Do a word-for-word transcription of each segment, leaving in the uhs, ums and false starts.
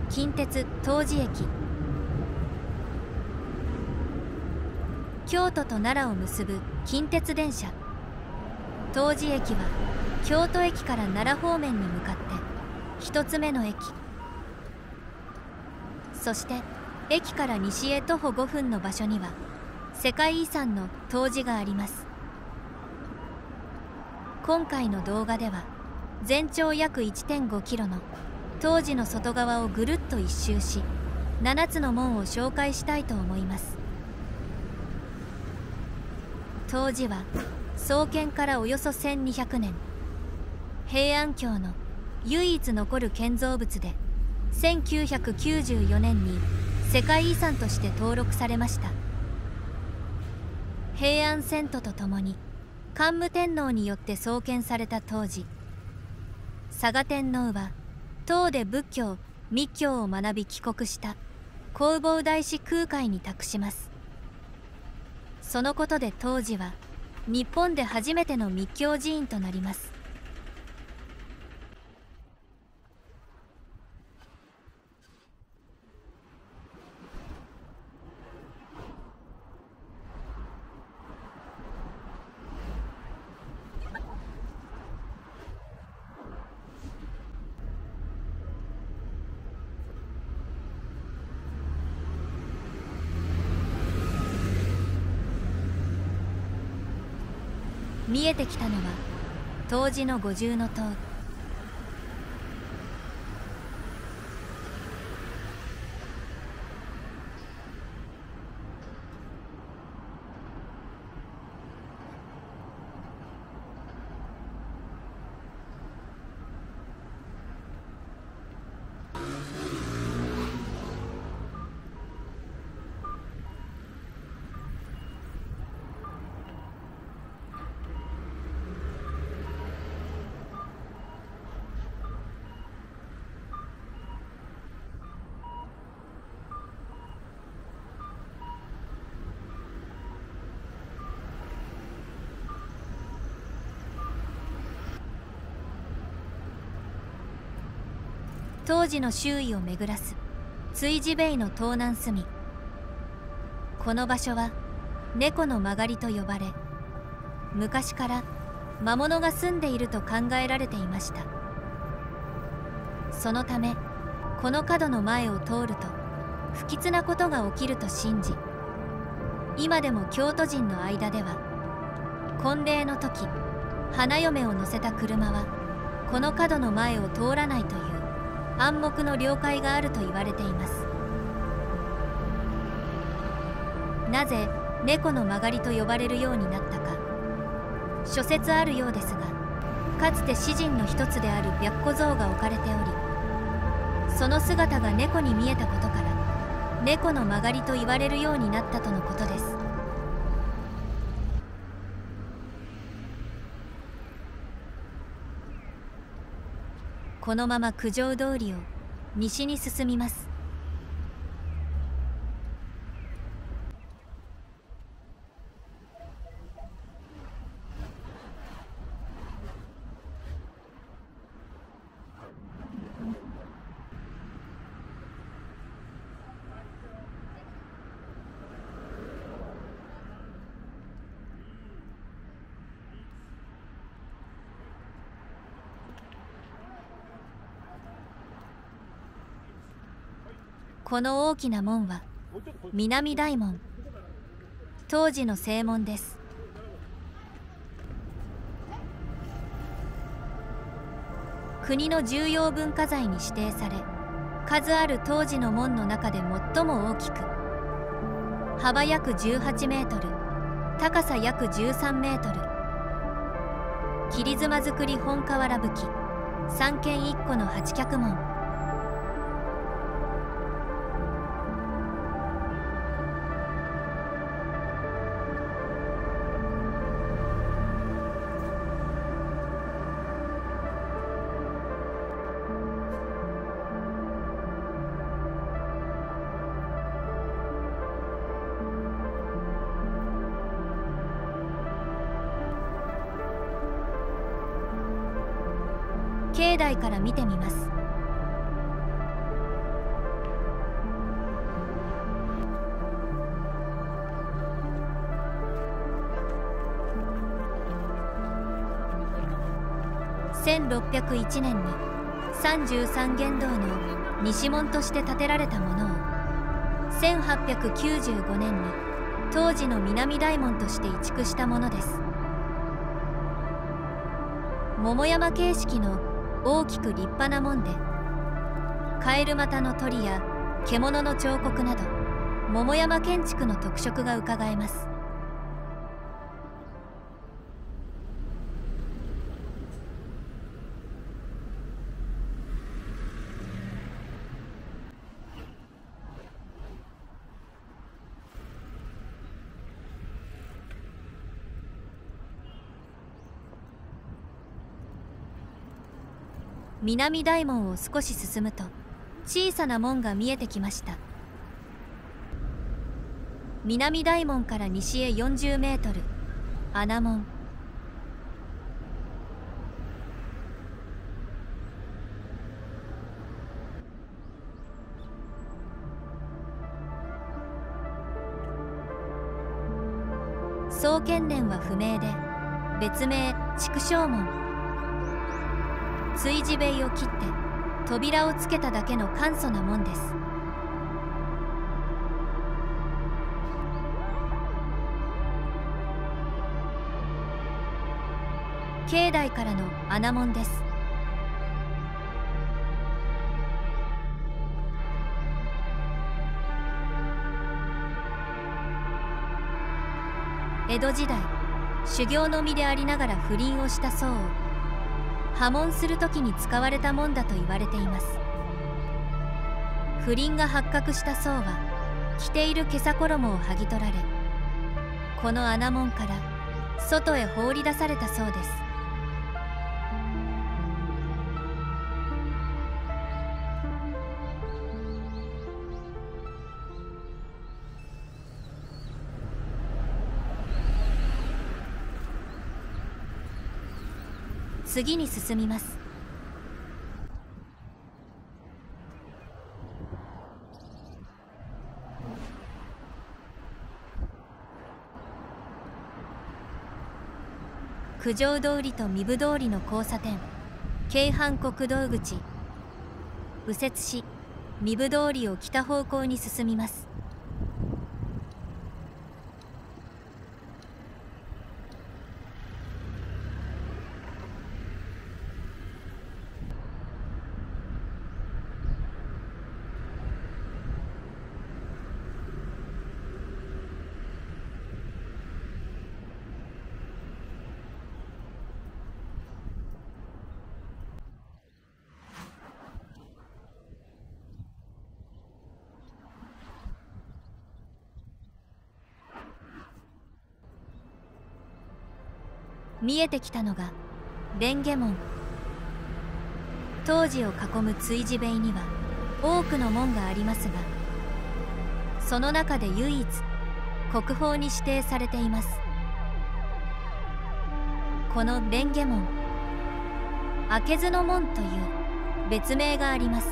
近鉄東寺駅。京都と奈良を結ぶ近鉄電車。東寺駅は京都駅から奈良方面に向かって一つ目の駅。そして駅から西へ徒歩ごふんの場所には世界遺産の東寺があります。今回の動画では全長約 いってんごキロの東寺の外側をぐるっと一周し、ななつの門を紹介したいと思います。東寺は創建からおよそせんにひゃくねん、平安京の唯一残る建造物でせんきゅうひゃくきゅうじゅうよねんに世界遺産として登録されました。平安遷都とともに桓武天皇によって創建された東寺。嵯峨天皇は唐で仏教密教を学び帰国した弘法大師空海に託します。そのことで東寺は日本で初めての密教寺院となります。見えてきたのは東寺の五重塔。東寺の周囲を巡らす追寺塀の東南隅。この場所は猫の曲がりと呼ばれ、昔から魔物が住んでいると考えられていました。そのためこの角の前を通ると不吉なことが起きると信じ、今でも京都人の間では婚礼の時花嫁を乗せた車はこの角の前を通らないという暗黙の了解があると言われています。なぜ猫の曲がりと呼ばれるようになったか、諸説あるようですが、かつて詩人の一つである白虎像が置かれており、その姿が猫に見えたことから猫の曲がりと言われるようになったとのことです。このまま九条通りを西に進みます。この大きな門は南大門、当時の正門です。国の重要文化財に指定され、数ある当時の門の中で最も大きく、幅約じゅうはちメートル、高さ約じゅうさんメートル、切妻造り本瓦葺き三間一戸の八脚門。境内から見てみます。 せんろっぴゃくいちねんにさんじゅうさんげんどうの西門として建てられたものをせんはっぴゃくきゅうじゅうごねんに当時の南大門として移築したものです。桃山形式の大きく立派な門で、カエル股の鳥や獣の彫刻など桃山建築の特色がうかがえます。南大門を少し進むと小さな門が見えてきました。南大門から西へよんじゅうメートル、穴門。創建年は不明で、別名筑正門。築地塀を切って扉をつけただけの簡素な門です。境内からの穴門です。江戸時代、修行の身でありながら不倫をした僧を破門する時に使われた門だと言われています。不倫が発覚した僧は着ている袈裟衣を剥ぎ取られ、この穴門から外へ放り出されたそうです。次に進みます。九条通りと壬生通りの交差点、京阪国道口。右折し壬生通りを北方向に進みます。見えてきたのが蓮華門。当時を囲む築地塀には多くの門がありますが、その中で唯一国宝に指定されています。この蓮華門、明津の門という別名があります。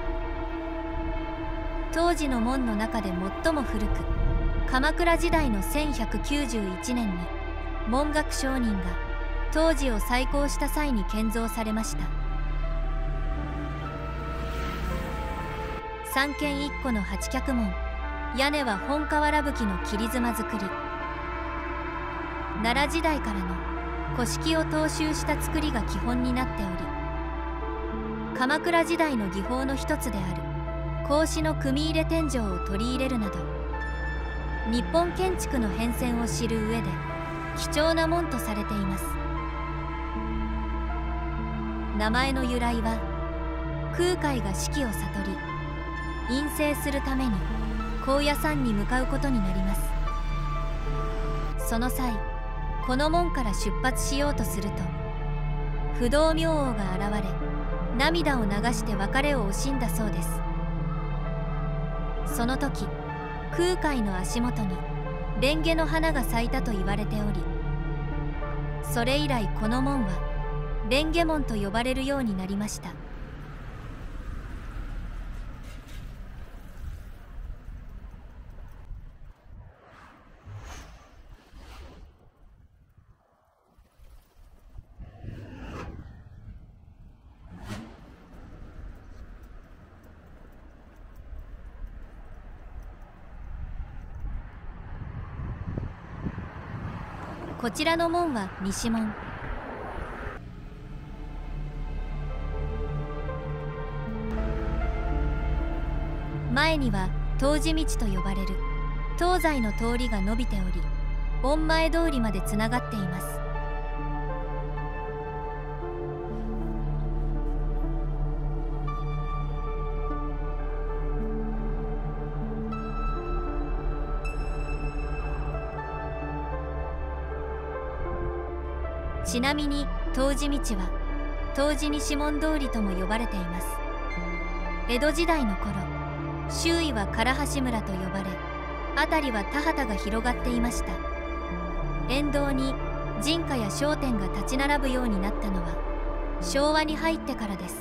当時の門の中で最も古く、鎌倉時代のせんひゃくきゅうじゅういちねんに文覚上人が当時を再興した際に建造されました。三間一戸の八脚門、屋根は本瓦葺きの切妻造り。奈良時代からの古式を踏襲した造りが基本になっており、鎌倉時代の技法の一つである格子の組入れ天井を取り入れるなど、日本建築の変遷を知る上で貴重な門とされています。名前の由来は、空海が四季を悟り隠棲するために高野山に向かうことになります。その際、この門から出発しようとすると、不動明王が現れ涙を流して別れを惜しんだそうです。その時、空海の足元に蓮華の花が咲いたと言われており、それ以来この門は蓮華門と呼ばれるようになりました。 こちらの門は西門。前には東寺道と呼ばれる東西の通りが伸びており、御前通りまでつながっています。ちなみに東寺道は東寺西門通りとも呼ばれています。江戸時代の頃、周囲は唐橋村と呼ばれ、辺りは田畑が広がっていました。沿道に人家や商店が立ち並ぶようになったのは昭和に入ってからです。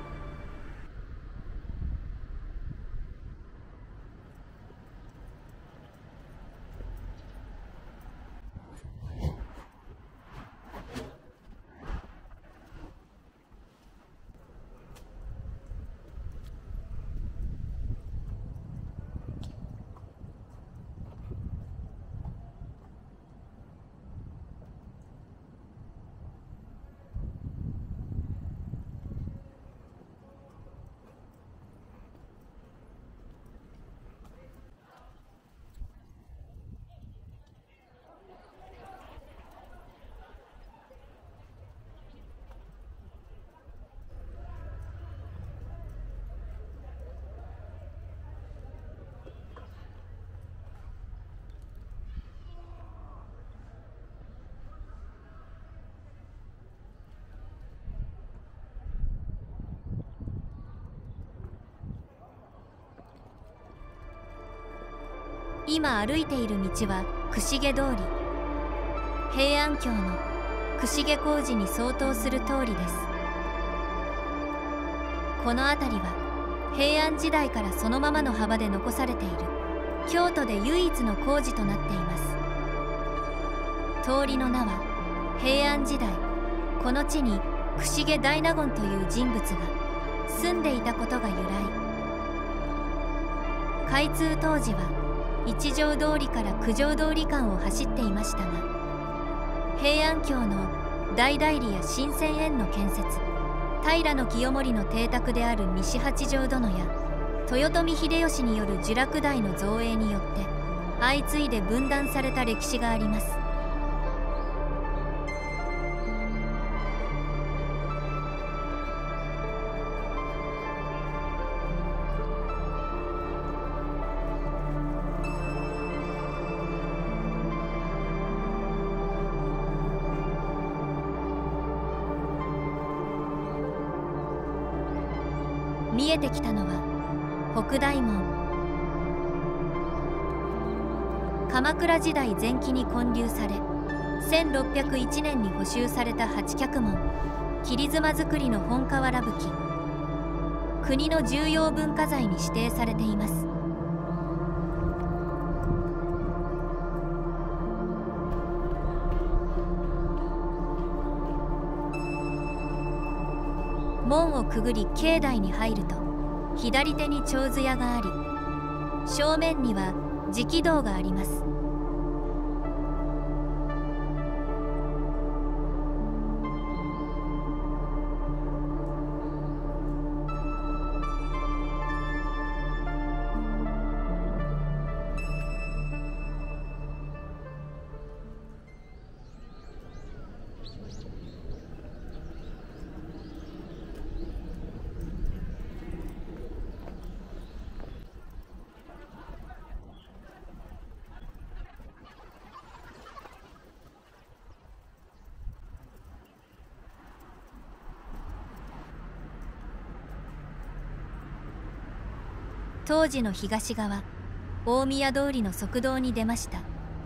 今歩いている道は櫛毛通り。平安京の櫛毛工事に相当する通りです。この辺りは平安時代からそのままの幅で残されている京都で唯一の工事となっています。通りの名は平安時代、この地に櫛毛大納言という人物が住んでいたことが由来。開通当時は一条通りから九条通り間を走っていましたが、平安京の大内裏や新鮮園の建設、平清盛の邸宅である西八条殿や豊臣秀吉による聚楽台の造営によって相次いで分断された歴史があります。見えてきたのは北大門。鎌倉時代前期に建立され、せんろっぴゃくいちねんに補修された八脚門、切妻造りの本瓦葺き。国の重要文化財に指定されています。門をくぐり境内に入ると、左手に手水屋があり、正面には直道があります。当時の東側、大宮通りの側道に出ました。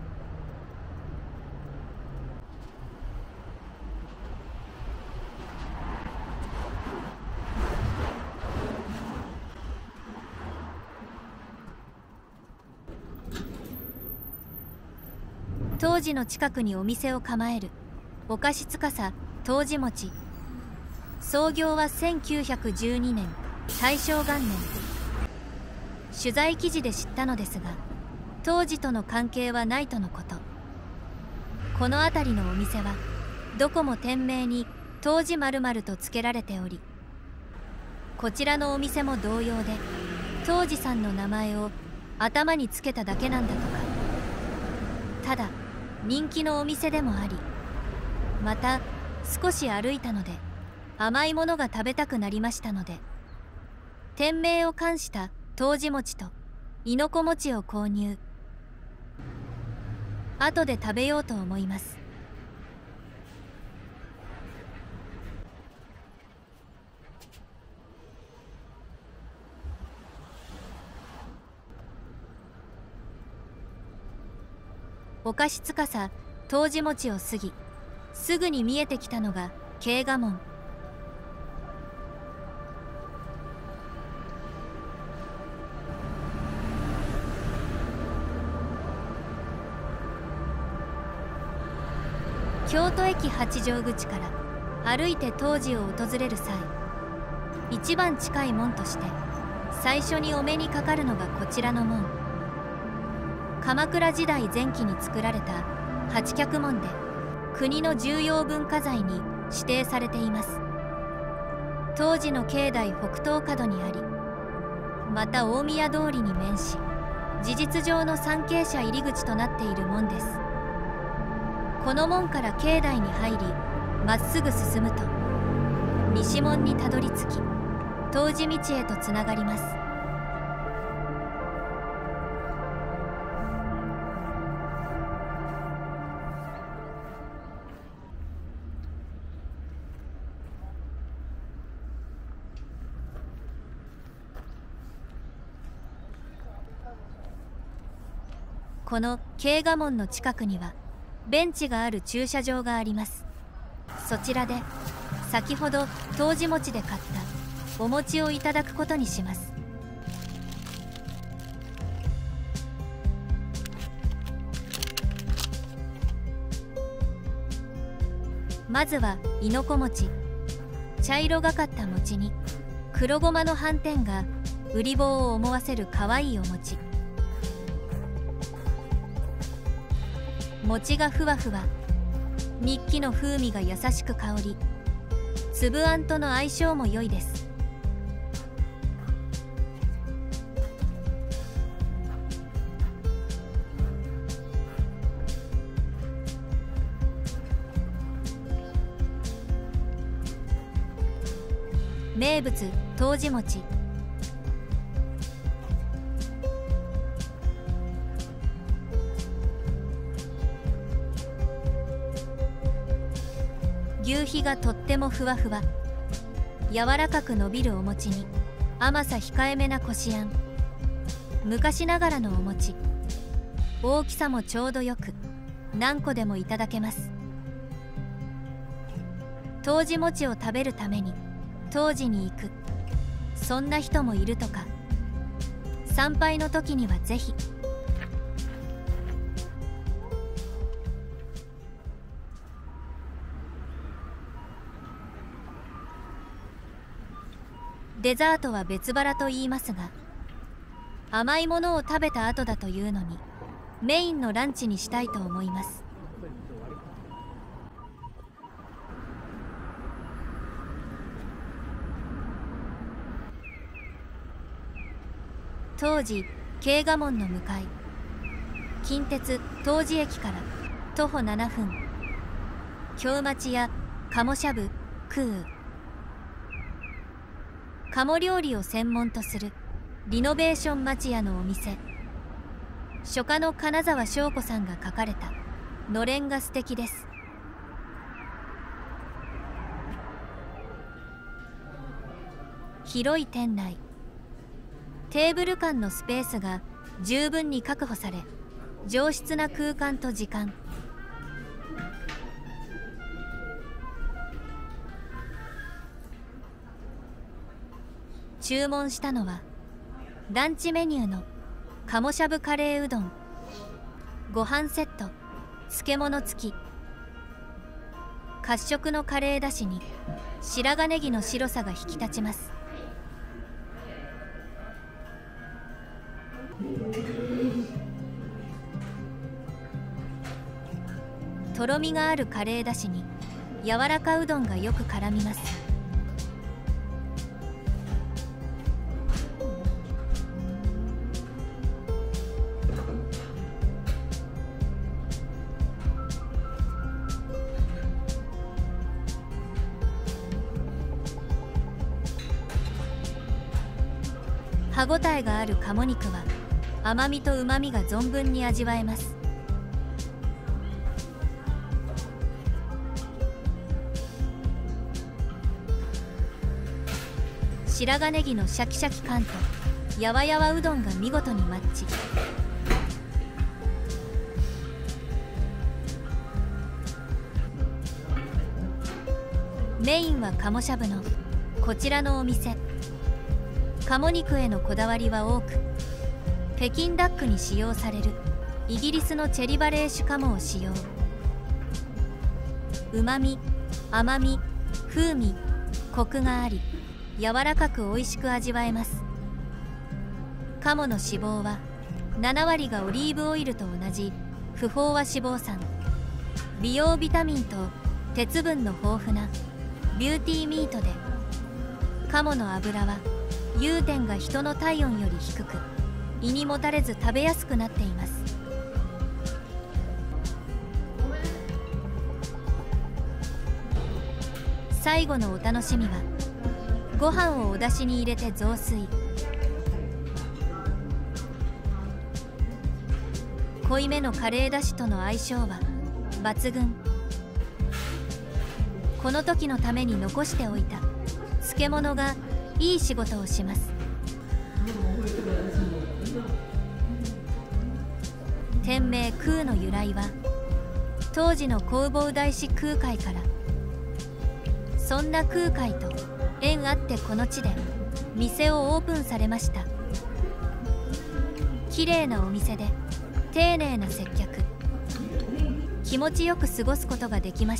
当時の近くにお店を構えるお菓子司当時餅。創業はせんきゅうひゃくじゅうにねん大正元年。取材記事で知ったのですが、当時との関係はないとのこと。 この辺りのお店はどこも店名に当時〇〇と付けられており、こちらのお店も同様で当時さんの名前を頭につけただけなんだとか。ただ人気のお店でもあり、また少し歩いたので甘いものが食べたくなりましたので、店名を冠した当時餅といのこ餅を購入。後で食べようと思います。お菓子司当時餅を過ぎ、すぐに見えてきたのが慶賀門。京都駅八丈口から歩いて当時を訪れる際、一番近い門として最初にお目にかかるのがこちらの門。鎌倉時代前期に作られた八脚門で国の重要文化財に指定されています。当時の境内北東角にあり、また大宮通りに面し、事実上の参詣者入り口となっている門です。この門から境内に入り、まっすぐ進むと西門にたどり着き、当時道へとつながります。この慶賀門の近くにはベンチがある駐車場があります。そちらで先ほど当時餅で買ったお餅をいただくことにします。まずはいのこ餅。茶色がかった餅に黒ごまの斑点がうり坊を思わせるかわいいお餅。餅がふわふわ、ニッキの風味が優しく香り、粒あんとの相性も良いです。名物当時餅。牛皮がとってもふわふわ、柔らかく伸びるお餅に甘さ控えめなこしあん。昔ながらのお餅、大きさもちょうどよく何個でもいただけます。当時餅を食べるために当時に行く、そんな人もいるとか。参拝の時にはぜひ。デザートは別腹と言いますが、甘いものを食べた後だというのにメインのランチにしたいと思います。当時慶賀門の向かい、近鉄当時駅から徒歩ななふん、京町や鴨しゃぶ空。鴨料理を専門とするリノベーション町屋のお店。書家の金沢翔子さんが書かれたのれんが素敵です。広い店内、テーブル間のスペースが十分に確保され、上質な空間と時間。注文したのはランチメニューの鴨しゃぶカレーうどん、ご飯セット、漬物付き。褐色のカレーだしに白髪ネギの白さが引き立ちます。 とろみがあるカレーだしに柔らかうどんがよく絡みます。歯ごたえがある鴨肉は甘みとうまみが存分に味わえます。白髪ネギのシャキシャキ感とやわやわうどんが見事にマッチ。メインは鴨しゃぶのこちらのお店。鴨肉へのこだわりは多く、北京ダックに使用されるイギリスのチェリバレー種鴨を使用。うまみ、甘み、風味、コクがあり柔らかく美味しく味わえます。鴨の脂肪はななわりがオリーブオイルと同じ不飽和脂肪酸。美容ビタミンと鉄分の豊富なビューティーミートで、鴨の脂は融点が人の体温より低く胃にもたれず食べやすくなっています。最後のお楽しみはご飯をお出汁に入れて雑炊。濃いめのカレーだしとの相性は抜群。この時のために残しておいた漬物がいい仕事をします。店名空の由来は当時の弘法大師空海から。そんな空海と縁あってこの地で店をオープンされました。綺麗なお店で丁寧な接客、気持ちよく過ごすことができました。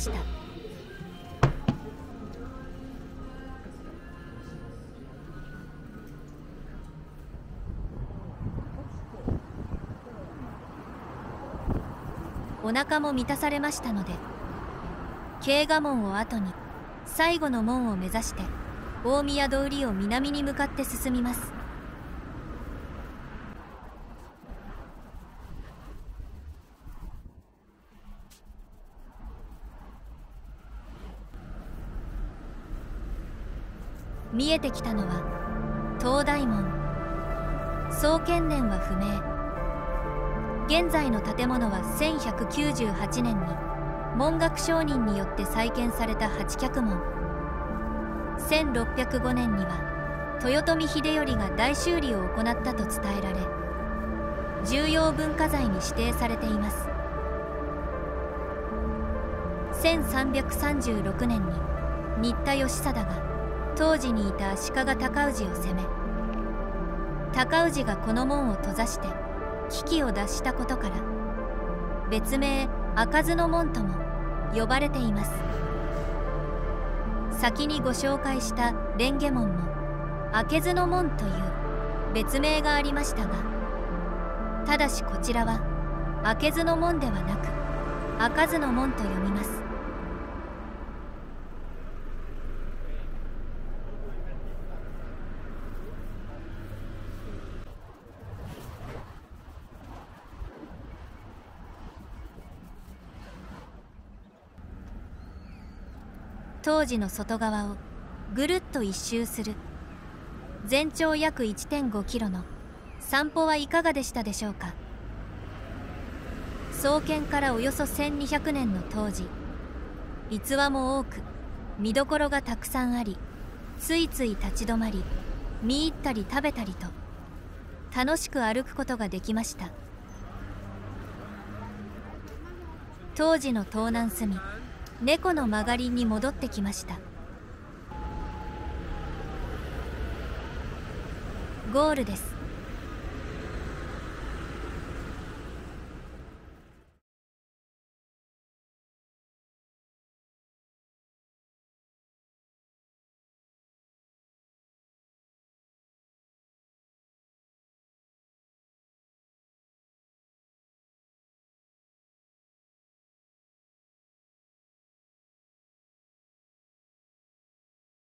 お腹も満たされましたので、慶賀門を後に最後の門を目指して大宮通りを南に向かって進みます。見えてきたのは東大門。創建年は不明。現在の建物はせんひゃくきゅうじゅうはちねんに文覚上人によって再建された八脚門。せんろっぴゃくごねんには豊臣秀頼が大修理を行ったと伝えられ、重要文化財に指定されています。せんさんびゃくさんじゅうろくねんに新田義貞が当時にいた足利尊氏を攻め、尊氏がこの門を閉ざして危機を脱したことから、別名開かずの門とも呼ばれています。先にご紹介した蓮華門も開けずの門という別名がありましたが、ただしこちらは開けずの門ではなく開かずの門と読みます。当時の外側をぐるっと一周する全長約 いってんごキロの散歩はいかがでしたでしょうか。創建からおよそせんにひゃくねんの当時、逸話も多く見どころがたくさんあり、ついつい立ち止まり見入ったり食べたりと楽しく歩くことができました。当時の東南隅猫の曲がりに戻ってきました。ゴールです。